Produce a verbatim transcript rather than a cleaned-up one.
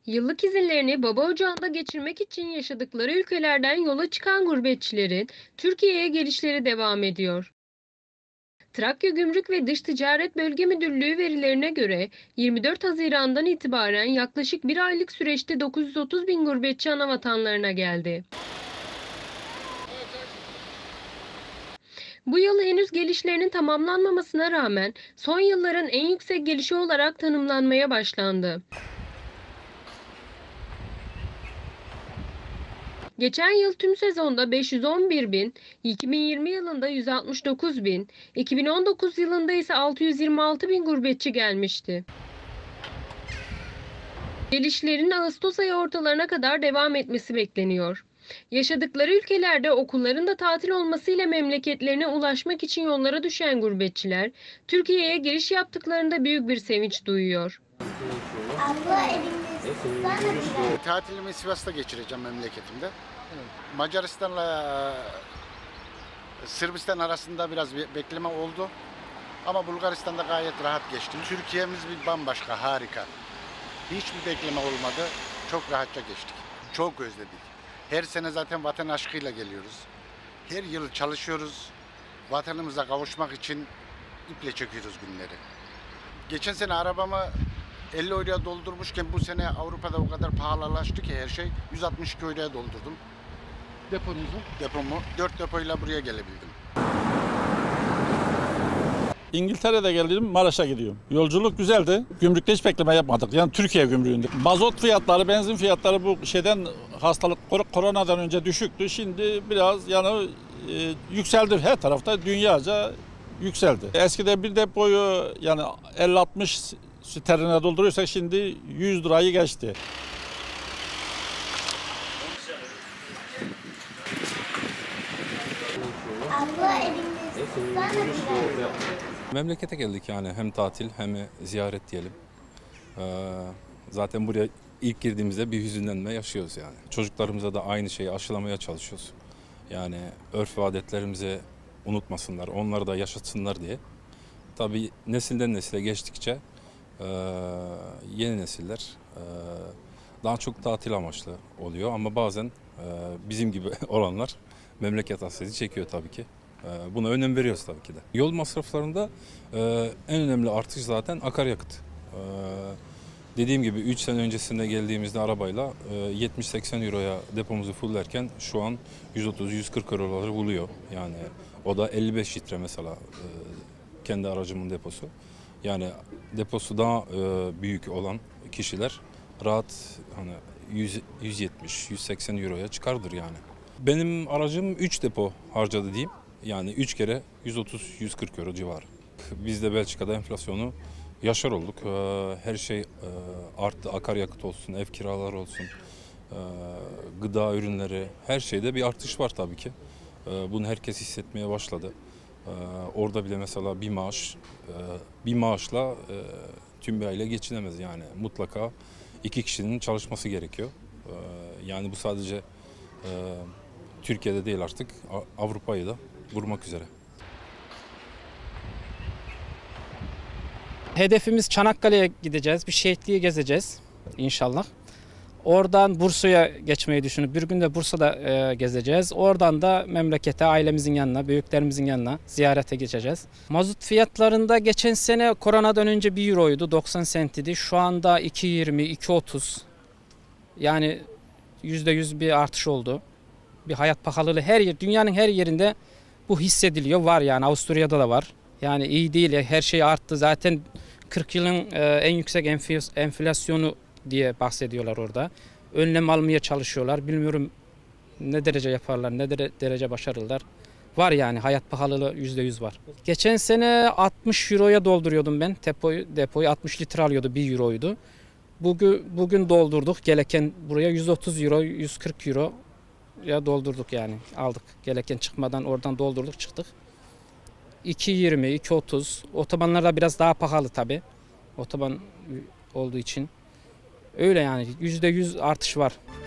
Yıllık izinlerini baba ocağında geçirmek için yaşadıkları ülkelerden yola çıkan gurbetçilerin Türkiye'ye gelişleri devam ediyor. Trakya Gümrük ve Dış Ticaret Bölge Müdürlüğü verilerine göre yirmi dört Haziran'dan itibaren yaklaşık bir aylık süreçte dokuz yüz otuz bin gurbetçi anavatanlarına geldi. Bu yıl henüz gelişlerinin tamamlanmamasına rağmen son yılların en yüksek gelişi olarak tanımlanmaya başlandı. Geçen yıl tüm sezonda beş yüz on bir bin, iki bin yirmi yılında yüz altmış dokuz bin, iki bin on dokuz yılında ise altı yüz yirmi altı bin gurbetçi gelmişti. Gelişlerin Ağustos ayı ortalarına kadar devam etmesi bekleniyor. Yaşadıkları ülkelerde okulların da tatil olmasıyla memleketlerine ulaşmak için yollara düşen gurbetçiler, Türkiye'ye giriş yaptıklarında büyük bir sevinç duyuyor. Abla elinde tutsana biraz. Tatilimi Sivas'ta geçireceğim memleketimde. Macaristan'la Sırbistan arasında biraz bir bekleme oldu. Ama Bulgaristan'da gayet rahat geçtim. Türkiye'miz bir bambaşka, harika. Hiçbir bekleme olmadı. Çok rahatça geçtik. Çok özledik. Her sene zaten vatan aşkıyla geliyoruz. Her yıl çalışıyoruz. Vatanımıza kavuşmak için iple çekiyoruz günleri. Geçen sene arabamı elli euroya doldurmuşken bu sene Avrupa'da o kadar pahalılaştı ki her şey. yüz altmış iki euroya doldurdum. Deponuzu? Depomu. dört depoyla buraya gelebildim. İngiltere'de geldim, Maraş'a gidiyorum. Yolculuk güzeldi. Gümrükte hiç bekleme yapmadık. Yani Türkiye gümrüğünde. Mazot fiyatları, benzin fiyatları bu şeyden hastalık koronadan önce düşüktü. Şimdi biraz yani e, yükseldi. Her tarafta dünyaca yükseldi. Eskiden bir depoyu yani elli altmış sterline dolduruyorsak şimdi yüz lirayı geçti. Abla elinde tutsana biraz. Memlekete geldik yani hem tatil hem ziyaret diyelim. Ee, zaten buraya ilk girdiğimizde bir hüzünlenme yaşıyoruz yani. Çocuklarımıza da aynı şeyi aşılamaya çalışıyoruz. Yani örf ve adetlerimizi unutmasınlar, onları da yaşatsınlar diye. Tabii nesilden nesile geçtikçe e, yeni nesiller e, daha çok tatil amaçlı oluyor. Ama bazen e, bizim gibi olanlar memleket hasreti çekiyor tabii ki. Buna önem veriyoruz tabii ki de. Yol masraflarında en önemli artış zaten akaryakıt. Dediğim gibi üç sene öncesinde geldiğimizde arabayla yetmiş seksen euroya depomuzu fullerken şu an yüz otuz yüz kırk euroları buluyor. Yani o da elli beş litre mesela kendi aracımın deposu. Yani deposu daha büyük olan kişiler rahat hani yüz yetmiş yüz seksen euroya çıkardır yani. Benim aracım üç depo harcadı diyeyim. Yani üç kere yüz otuz yüz kırk euro civarı. Biz de Belçika'da enflasyonu yaşar olduk. Her şey arttı. Akaryakıt olsun, ev kiraları olsun, gıda ürünleri, her şeyde bir artış var tabii ki. Bunu herkes hissetmeye başladı. Orada bile mesela bir maaş, bir maaşla tüm bir aile geçinemez yani. Mutlaka iki kişinin çalışması gerekiyor. Yani bu sadece Türkiye'de değil artık Avrupa'yı da vurmak üzere. Hedefimiz Çanakkale'ye gideceğiz. Bir şehitliği gezeceğiz inşallah. Oradan Bursa'ya geçmeyi düşünüp bir gün de Bursa'da e, gezeceğiz. Oradan da memlekete, ailemizin yanına, büyüklerimizin yanına ziyarete geçeceğiz. Mazot fiyatlarında geçen sene koronadan önce bir euroydu, doksan sentiydi. Şu anda iki yirmi, iki otuz. Yani yüzde yüz bir artış oldu. Bir hayat pahalılığı her yer, dünyanın her yerinde bu hissediliyor. Var yani Avusturya'da da var. Yani iyi değil, her şey arttı. Zaten kırk yılın en yüksek enflasyonu diye bahsediyorlar orada. Önlem almaya çalışıyorlar. Bilmiyorum ne derece yaparlar, ne derece başarırlar. Var yani hayat pahalılığı yüzde yüz var. Geçen sene altmış euroya dolduruyordum ben depoyu. Depoyu altmış litre alıyordu, bir euroydu. Bugün, bugün doldurduk. Gelirken buraya yüz otuz euro, yüz kırk euro ya doldurduk yani. Aldık. Gelirken çıkmadan oradan doldurduk çıktık. iki yirmi, iki otuz. Otobanlarda biraz daha pahalı tabii. Otoban olduğu için. Öyle yani yüzde yüz artış var.